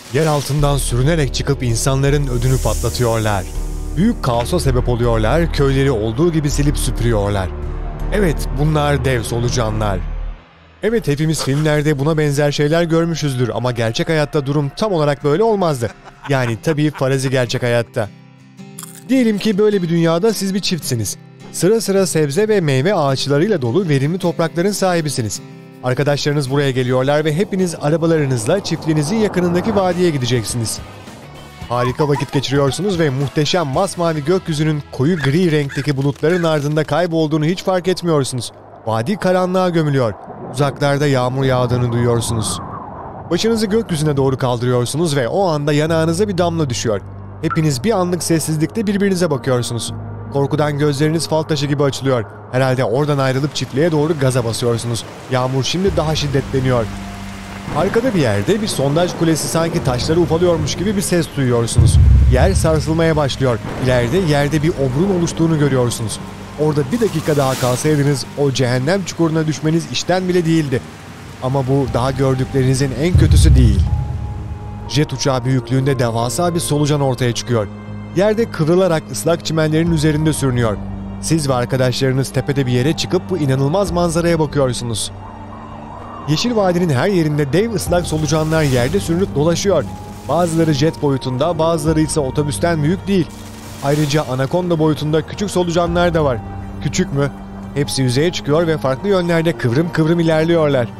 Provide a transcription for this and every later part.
Yer altından sürünerek çıkıp insanların ödünü patlatıyorlar. Büyük kaosa sebep oluyorlar, köyleri olduğu gibi silip süpürüyorlar. Evet, bunlar dev solucanlar. Evet, hepimiz filmlerde buna benzer şeyler görmüşüzdür ama gerçek hayatta durum tam olarak böyle olmazdı. Yani tabii farazi gerçek hayatta. Diyelim ki böyle bir dünyada siz bir çiftsiniz. Sıra sıra sebze ve meyve ağaçlarıyla dolu verimli toprakların sahibisiniz. Arkadaşlarınız buraya geliyorlar ve hepiniz arabalarınızla çiftliğinizin yakınındaki vadiye gideceksiniz. Harika vakit geçiriyorsunuz ve muhteşem masmavi gökyüzünün koyu gri renkteki bulutların ardında kaybolduğunu hiç fark etmiyorsunuz. Vadi karanlığa gömülüyor. Uzaklarda yağmur yağdığını duyuyorsunuz. Başınızı gökyüzüne doğru kaldırıyorsunuz ve o anda yanağınıza bir damla düşüyor. Hepiniz bir anlık sessizlikte birbirinize bakıyorsunuz. Korkudan gözleriniz fal taşı gibi açılıyor. Herhalde oradan ayrılıp çiftliğe doğru gaza basıyorsunuz. Yağmur şimdi daha şiddetleniyor. Arkada bir yerde bir sondaj kulesi sanki taşları ufalıyormuş gibi bir ses duyuyorsunuz. Yer sarsılmaya başlıyor. İleride yerde bir obrun oluştuğunu görüyorsunuz. Orada bir dakika daha kalsaydınız o cehennem çukuruna düşmeniz işten bile değildi. Ama bu daha gördüklerinizin en kötüsü değil. Jet uçağı büyüklüğünde devasa bir solucan ortaya çıkıyor. Yerde kıvrılarak ıslak çimenlerin üzerinde sürünüyor. Siz ve arkadaşlarınız tepede bir yere çıkıp bu inanılmaz manzaraya bakıyorsunuz. Yeşil vadinin her yerinde dev ıslak solucanlar yerde sürünüp dolaşıyor. Bazıları jet boyutunda, bazıları ise otobüsten büyük değil. Ayrıca anakonda boyutunda küçük solucanlar da var. Küçük mü? Hepsi yüzeye çıkıyor ve farklı yönlerde kıvrım kıvrım ilerliyorlar.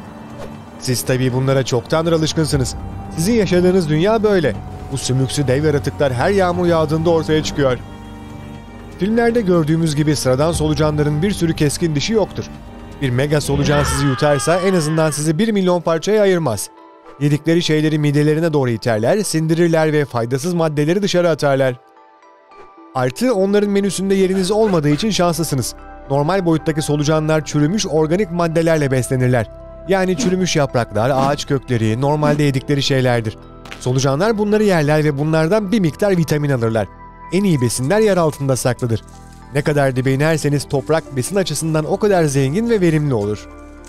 Siz tabii bunlara çoktandır alışkınsınız. Sizin yaşadığınız dünya böyle. Bu sümüksü dev yaratıklar her yağmur yağdığında ortaya çıkıyor. Filmlerde gördüğümüz gibi sıradan solucanların bir sürü keskin dişi yoktur. Bir mega solucan sizi yutarsa en azından sizi 1 milyon parçaya ayırmaz. Yedikleri şeyleri midelerine doğru iterler, sindirirler ve faydasız maddeleri dışarı atarlar. Artı onların menüsünde yeriniz olmadığı için şanslısınız. Normal boyuttaki solucanlar çürümüş organik maddelerle beslenirler. Yani çürümüş yapraklar, ağaç kökleri normalde yedikleri şeylerdir. Solucanlar bunları yerler ve bunlardan bir miktar vitamin alırlar. En iyi besinler yer altında saklıdır. Ne kadar dibe inerseniz toprak besin açısından o kadar zengin ve verimli olur.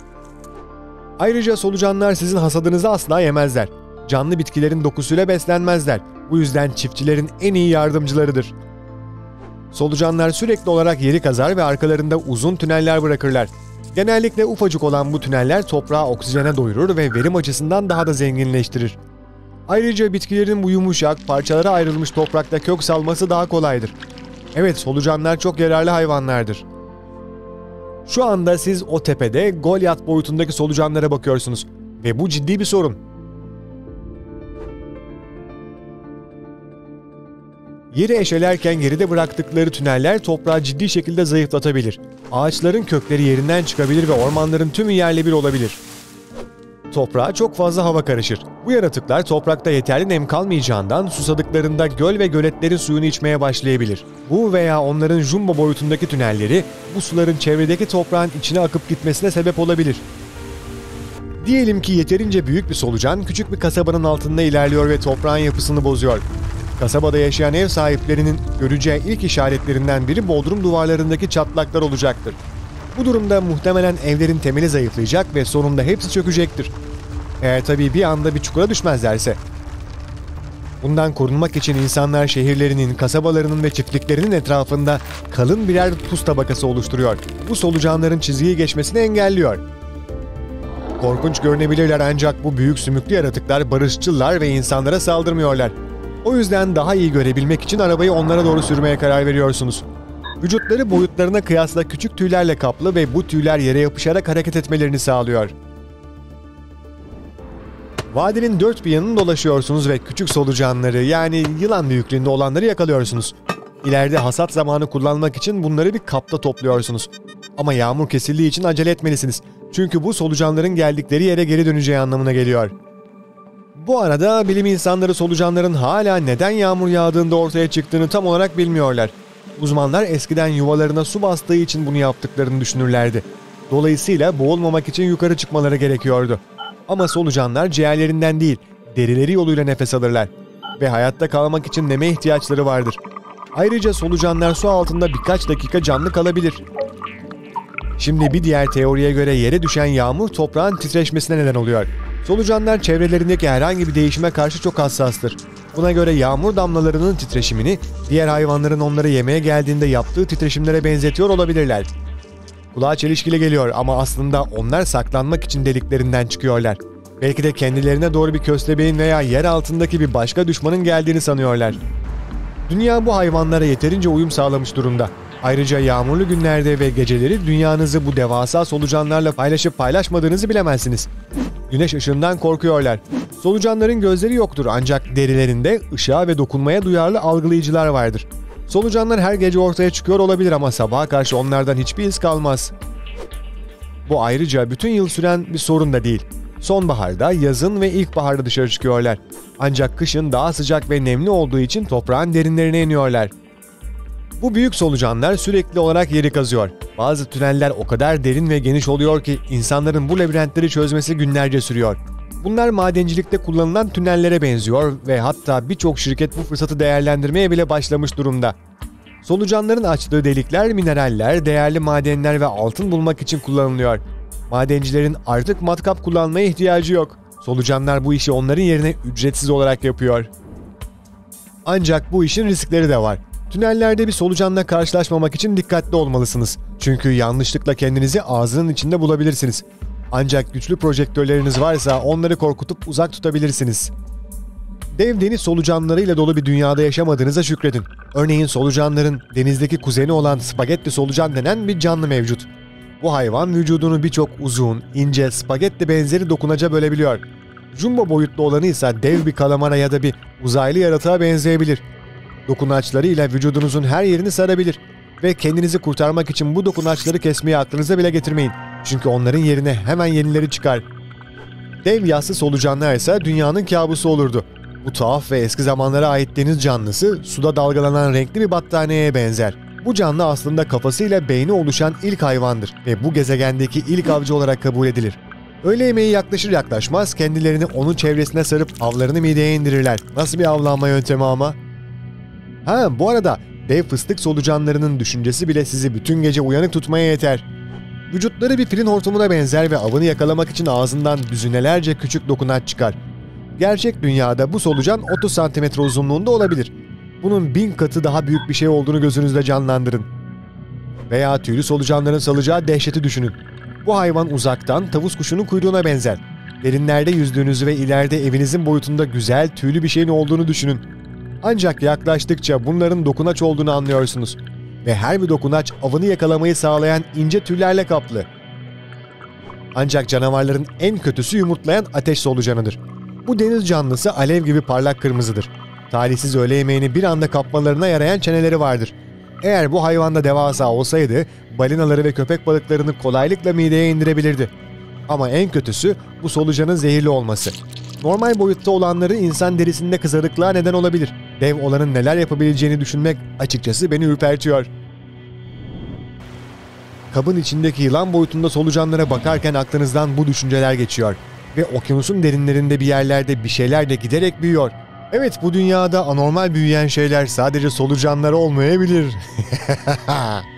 Ayrıca solucanlar sizin hasadınızı asla yemezler. Canlı bitkilerin dokusuyla beslenmezler. Bu yüzden çiftçilerin en iyi yardımcılarıdır. Solucanlar sürekli olarak yeri kazar ve arkalarında uzun tüneller bırakırlar. Genellikle ufacık olan bu tüneller toprağı oksijene doyurur ve verim açısından daha da zenginleştirir. Ayrıca bitkilerin bu yumuşak, parçalara ayrılmış toprakta kök salması daha kolaydır. Evet, solucanlar çok yararlı hayvanlardır. Şu anda siz o tepede Goliath boyutundaki solucanlara bakıyorsunuz ve bu ciddi bir sorun. Yeri eşelerken geride bıraktıkları tüneller toprağı ciddi şekilde zayıflatabilir. Ağaçların kökleri yerinden çıkabilir ve ormanların tümü yerle bir olabilir. Toprağa çok fazla hava karışır. Bu yaratıklar toprakta yeterli nem kalmayacağından susadıklarında göl ve göletlerin suyunu içmeye başlayabilir. Bu veya onların jumbo boyutundaki tünelleri bu suların çevredeki toprağın içine akıp gitmesine sebep olabilir. Diyelim ki yeterince büyük bir solucan küçük bir kasabanın altında ilerliyor ve toprağın yapısını bozuyor. Kasabada yaşayan ev sahiplerinin göreceği ilk işaretlerinden biri bodrum duvarlarındaki çatlaklar olacaktır. Bu durumda muhtemelen evlerin temeli zayıflayacak ve sonunda hepsi çökecektir. Eğer tabii bir anda bir çukura düşmezlerse. Bundan korunmak için insanlar şehirlerinin, kasabalarının ve çiftliklerinin etrafında kalın birer tuz tabakası oluşturuyor. Bu solucanların çizgiyi geçmesini engelliyor. Korkunç görünebilirler ancak bu büyük sümüklü yaratıklar barışçılar ve insanlara saldırmıyorlar. O yüzden daha iyi görebilmek için arabayı onlara doğru sürmeye karar veriyorsunuz. Vücutları boyutlarına kıyasla küçük tüylerle kaplı ve bu tüyler yere yapışarak hareket etmelerini sağlıyor. Vadinin dört bir yanını dolaşıyorsunuz ve küçük solucanları yani yılan büyüklüğünde olanları yakalıyorsunuz. İleride hasat zamanı kullanmak için bunları bir kapta topluyorsunuz. Ama yağmur kesildiği için acele etmelisiniz. Çünkü bu solucanların geldikleri yere geri döneceği anlamına geliyor. Bu arada bilim insanları solucanların hala neden yağmur yağdığında ortaya çıktığını tam olarak bilmiyorlar. Uzmanlar eskiden yuvalarına su bastığı için bunu yaptıklarını düşünürlerdi. Dolayısıyla boğulmamak için yukarı çıkmaları gerekiyordu. Ama solucanlar ciğerlerinden değil, derileri yoluyla nefes alırlar. Ve hayatta kalmak için neme ihtiyaçları vardır. Ayrıca solucanlar su altında birkaç dakika canlı kalabilir. Şimdi bir diğer teoriye göre yere düşen yağmur toprağın titreşmesine neden oluyor. Solucanlar çevrelerindeki herhangi bir değişime karşı çok hassastır. Buna göre yağmur damlalarının titreşimini diğer hayvanların onları yemeye geldiğinde yaptığı titreşimlere benzetiyor olabilirler. Kulağa çelişkili geliyor ama aslında onlar saklanmak için deliklerinden çıkıyorlar. Belki de kendilerine doğru bir köstebeğin veya yer altındaki bir başka düşmanın geldiğini sanıyorlar. Dünya bu hayvanlara yeterince uyum sağlamış durumda. Ayrıca yağmurlu günlerde ve geceleri dünyanızı bu devasa solucanlarla paylaşıp paylaşmadığınızı bilemezsiniz. Güneş ışığından korkuyorlar. Solucanların gözleri yoktur ancak derilerinde ışığa ve dokunmaya duyarlı algılayıcılar vardır. Solucanlar her gece ortaya çıkıyor olabilir ama sabaha karşı onlardan hiçbir iz kalmaz. Bu ayrıca bütün yıl süren bir sorun da değil. Sonbaharda, yazın ve ilkbaharda dışarı çıkıyorlar. Ancak kışın daha sıcak ve nemli olduğu için toprağın derinlerine iniyorlar. Bu büyük solucanlar sürekli olarak yeri kazıyor. Bazı tüneller o kadar derin ve geniş oluyor ki insanların bu labirentleri çözmesi günlerce sürüyor. Bunlar madencilikte kullanılan tünellere benziyor ve hatta birçok şirket bu fırsatı değerlendirmeye bile başlamış durumda. Solucanların açtığı delikler mineraller, değerli madenler ve altın bulmak için kullanılıyor. Madencilerin artık matkap kullanmaya ihtiyacı yok. Solucanlar bu işi onların yerine ücretsiz olarak yapıyor. Ancak bu işin riskleri de var. Tünellerde bir solucanla karşılaşmamak için dikkatli olmalısınız. Çünkü yanlışlıkla kendinizi ağzının içinde bulabilirsiniz. Ancak güçlü projektörleriniz varsa onları korkutup uzak tutabilirsiniz. Dev deniz solucanlarıyla dolu bir dünyada yaşamadığınıza şükredin. Örneğin solucanların denizdeki kuzeni olan spagetti solucan denen bir canlı mevcut. Bu hayvan vücudunu birçok uzun, ince, spagetti benzeri dokunaca bölebiliyor. Jumbo boyutlu olanı ise dev bir kalamara ya da bir uzaylı yaratığa benzeyebilir. Dokunaçlarıyla vücudunuzun her yerini sarabilir. Ve kendinizi kurtarmak için bu dokunaçları kesmeyi aklınıza bile getirmeyin. Çünkü onların yerine hemen yenileri çıkar. Dev yassı solucanlar ise dünyanın kabusu olurdu. Bu tuhaf ve eski zamanlara ait deniz canlısı suda dalgalanan renkli bir battaniyeye benzer. Bu canlı aslında kafasıyla beyni oluşan ilk hayvandır ve bu gezegendeki ilk avcı olarak kabul edilir. Öğle yemeği yaklaşır yaklaşmaz kendilerini onun çevresine sarıp avlarını mideye indirirler. Nasıl bir avlanma yöntemi ama? Bu arada dev fıstık solucanlarının düşüncesi bile sizi bütün gece uyanık tutmaya yeter. Vücutları bir filin hortumuna benzer ve avını yakalamak için ağzından düzinelerce küçük dokunaç çıkar. Gerçek dünyada bu solucan 30 cm uzunluğunda olabilir. Bunun 1000 katı daha büyük bir şey olduğunu gözünüzde canlandırın. Veya tüylü solucanların salacağı dehşeti düşünün. Bu hayvan uzaktan tavus kuşunun kuyruğuna benzer. Derinlerde yüzdüğünüzü ve ileride evinizin boyutunda güzel tüylü bir şeyin olduğunu düşünün. Ancak yaklaştıkça bunların dokunaç olduğunu anlıyorsunuz. Ve her bir dokunaç avını yakalamayı sağlayan ince tüllerle kaplı. Ancak canavarların en kötüsü yumurtlayan ateş solucanıdır. Bu deniz canlısı alev gibi parlak kırmızıdır. Talihsiz öğle yemeğini bir anda kapmalarına yarayan çeneleri vardır. Eğer bu hayvan da devasa olsaydı, balinaları ve köpek balıklarını kolaylıkla mideye indirebilirdi. Ama en kötüsü bu solucanın zehirli olması. Normal boyutta olanları insan derisinde kızarıklığa neden olabilir. Dev olanın neler yapabileceğini düşünmek açıkçası beni ürpertiyor. Kabın içindeki yılan boyutunda solucanlara bakarken aklınızdan bu düşünceler geçiyor. Ve okyanusun derinlerinde bir yerlerde bir şeyler de giderek büyüyor. Evet, bu dünyada anormal büyüyen şeyler sadece solucanlar olmayabilir.